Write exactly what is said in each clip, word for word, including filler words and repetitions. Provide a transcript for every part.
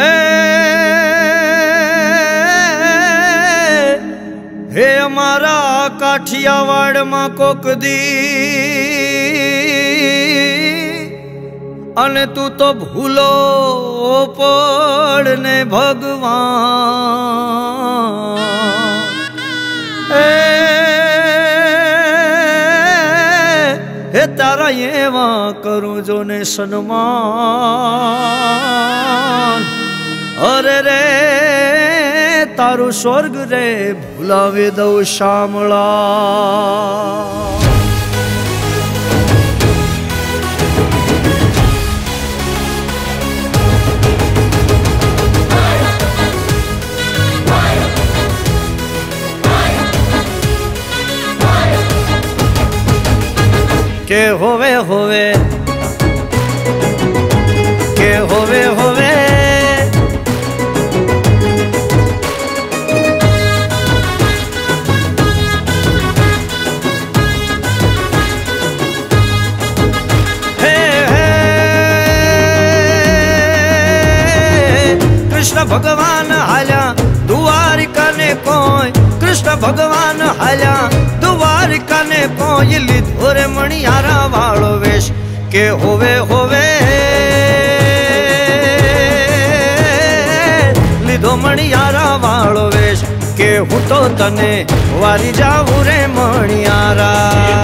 हे अमारा काठियावाड़ मां कोक दी अने तू तो भूलो पड़ने भगवान। हे तारा ये वहाँ करूं जो ने सन्मान। अरे रे तारू स्वर्ग रे भुलावे दो शामला। के होवे होवे के होवे होवे हे हे कृष्ण भगवान हाल्या द्वारिका ने कोई। कृष्ण भगवान हाल्या द्वारिका ने कोई लिधोरे मणियारा वालो वेश। के होवे होवे लिधो मणियारा वालो वेश। के हूँ तो तने वारी जाऊं रे मणियारा।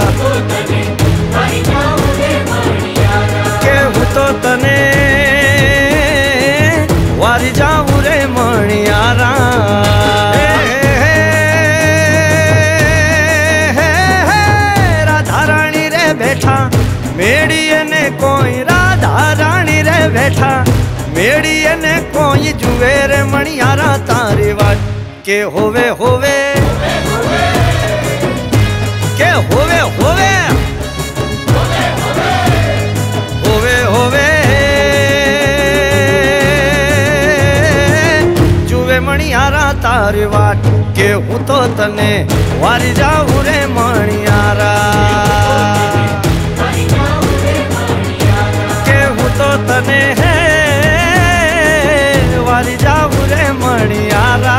के हूँ तो तने वारी जाऊं रे मणियारा। मेड़िए ने कोई राधा रानी रे बैठा। मेड़िए ने कोई जुए रे मणियारा तारी वाट। के होवे होवे के होवे होवे होवे होवे जुए मणियारा तारी वाट। के हूँ तो तने वारी जाऊं रे मणियारा। तो तने है वाली जाऊं रे मणियारा।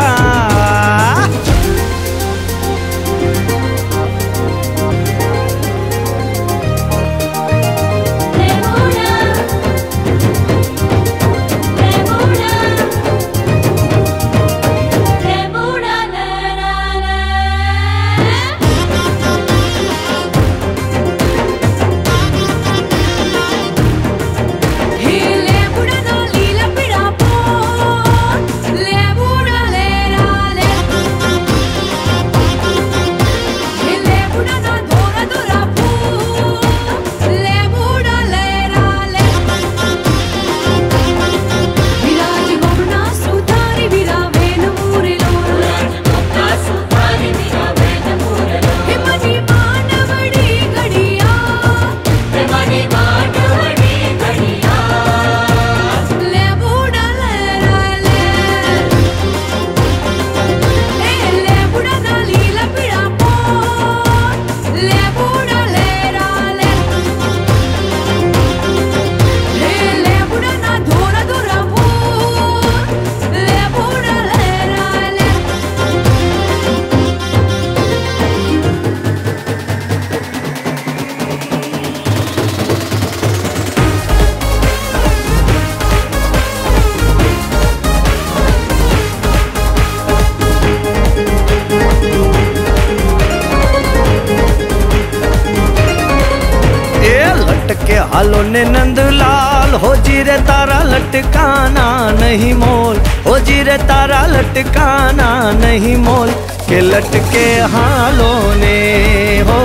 हालो ने नंदलाल हो जीरे तारा लटकाना नहीं मोल। हो जीरे तारा लटकाना नहीं मोल। के लटके हालो ने हो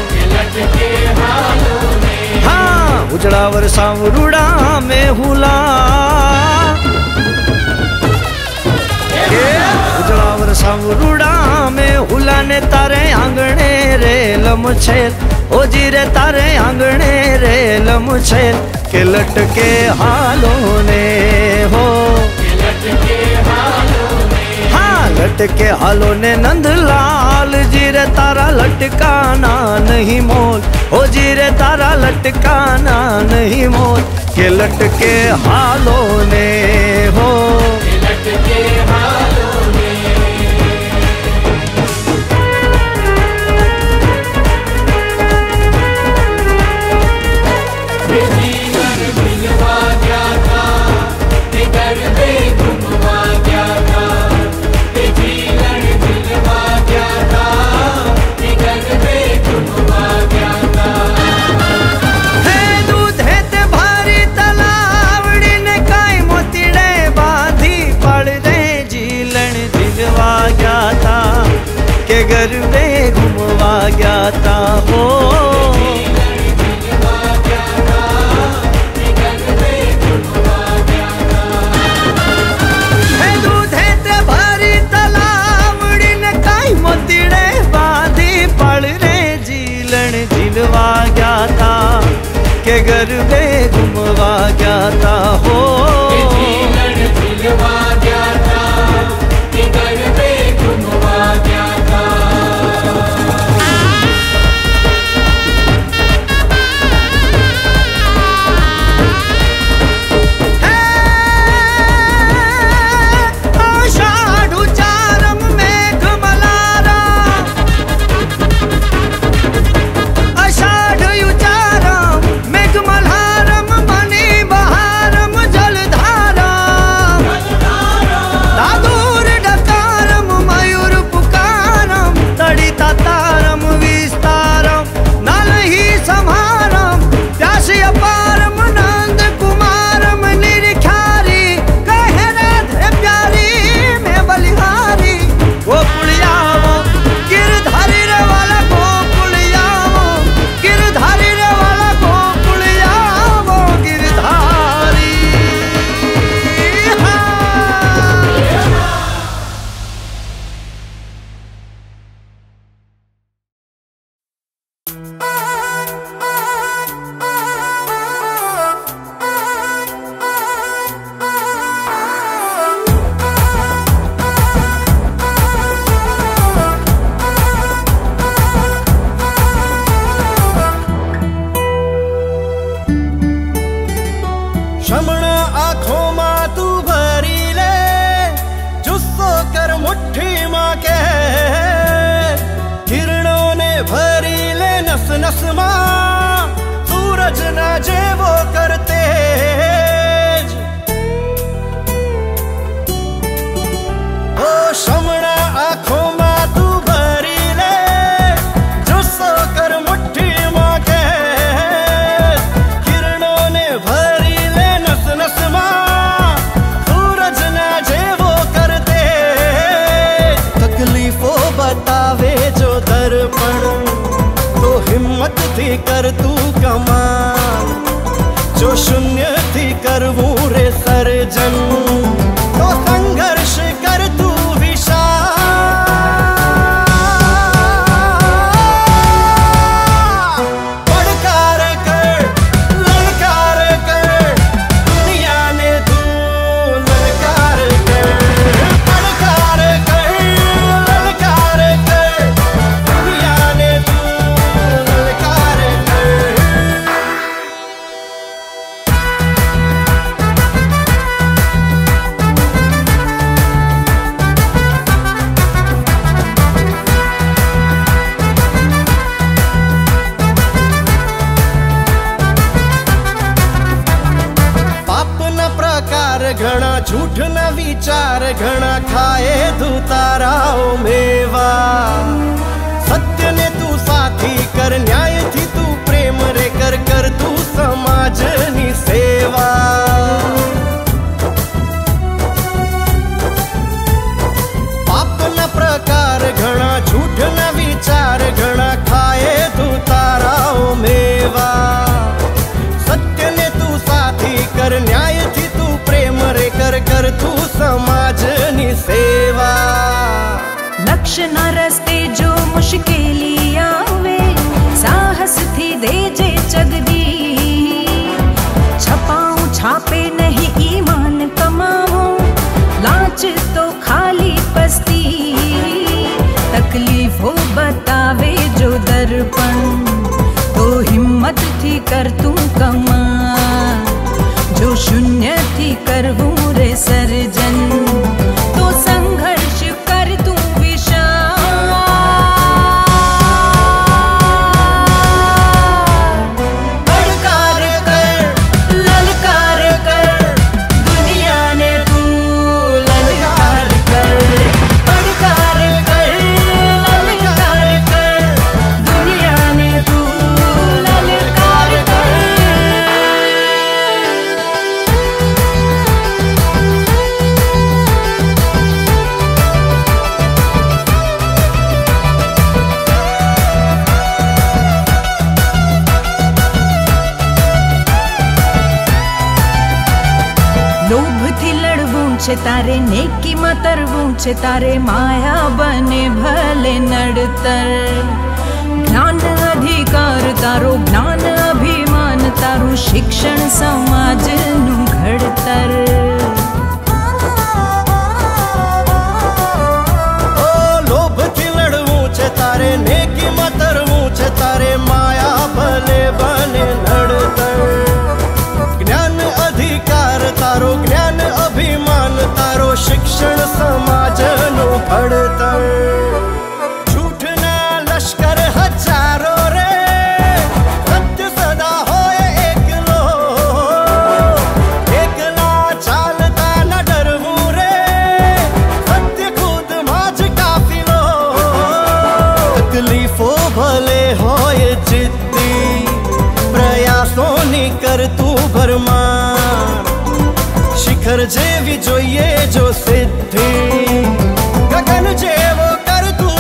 हाँ उजड़ावर सांवरूड़ा में हुला। उजड़ावर सांवरूड़ा में हुला ने तारे आंगणे रे लमछेल। ओ जीरे तारे आंगणे रे लमछेल। के लटके हालों ने हो हाँ लटके हालों ने नंदलाल। जीरे तारा लटकाना नहीं मोल। ओ जीरे तारा लटकाना नहीं मोल। के लटके हालों ने हो घर में घुमवा गया था वो। झिलवा गया था के घर में घुमवा गया था हो। झिलवा गया था के घर में घुमवा गया था। सूरज न जे वो करते ओ शमणा आँखों में तू भरी ले जो सो कर मुट्ठी माँ के किरणों ने भरी ले नस नस माँ सूरज न जे वो करते तकलीफों बतावे जो दर्पण तो हिम्मत थी कर तू कमाल जो शून्य थी करवूं रे सर्जन तो संघर्ष कर तू विशाल पड़कार कर ललकार कर दुनिया ने तू ललकार कर पड़कार कर ललकार कर दुनिया ने तू ललकार कर। घना झूठ न विचार घना खाए तू ताराओ मेवा सत्य ने तू साथी कर न्याय थी तू प्रेम रे कर कर तू समाज नी सेवा पाप न प्रकार घना झूठ न विचार घना खाए तू ताराओ मेवा सत्य ने तू साथी कर न्याय थी प्रेम रे कर कर तू समाज नी सेवा लक्ष्य न रस्ते जो मुश्किली आवे साहस थी दे जे जगदी छपाऊं छापे नहीं ईमान कमाऊं लाच तो खाली पस्ती तकलीफ हो बतावे जो दर्पण तो हिम्मत थी कर तू कमा जो शून्य थी करवूं रे सर्जन तो संघर्ष कर तू विशाल पड़कार कर ललकार कर दुनिया ने तू ललकार कर पड़कार कर ललकार कर दुनिया ने तू ललकार कर। છે તારે નેકીમાં તરવું છે તારે માયા બને ભલે નડતર જ્ઞાન અધિકાર તારો જ્ઞાન અભિમાન તારું શિક્ષણ સમાજનું ઘડતર લોભથી લડવું છે તારે નેકીમાં તરવું છે તારે માયા ભલે બને નડતર જ્ઞાન અધિકાર તારો જ્ઞાન અભિમાન તારો શિક્ષણ સમાજનું ઘડતર झूठના લશ્કર હજારો રે સત્ય સદા હોય એકલો એકલા ચાલતા ન ડરવું રે સત્ય ખુદમાં જ કાફીલો તકલીફો ભલે હોય જિદ્દી પ્રયાસોની કરતું ભરમાર શિખર જેવી જોઈએ જો સિદ્ધિ ગગન જેવો કરતું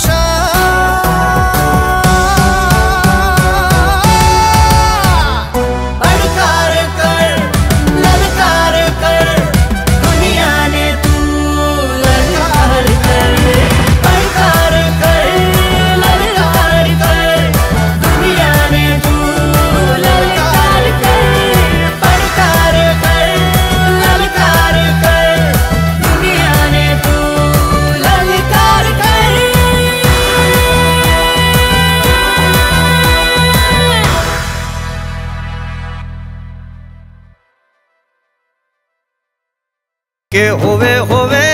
પુરુષાર્થ પડકાર કર લલકાર કર દુનિયાને તું લલકાર કર પડકાર કર લલકાર કર દુનિયાને તું લલકાર કર પડકાર કર લલકાર કર દુનિયાને તું લલકાર કર કે હોવે હોવે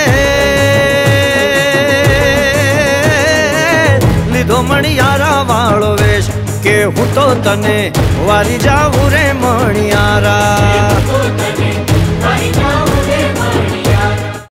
લીધો મણિયારા વાળો વેશ કે હું તો તને વારી જાઉં રે મણિયારા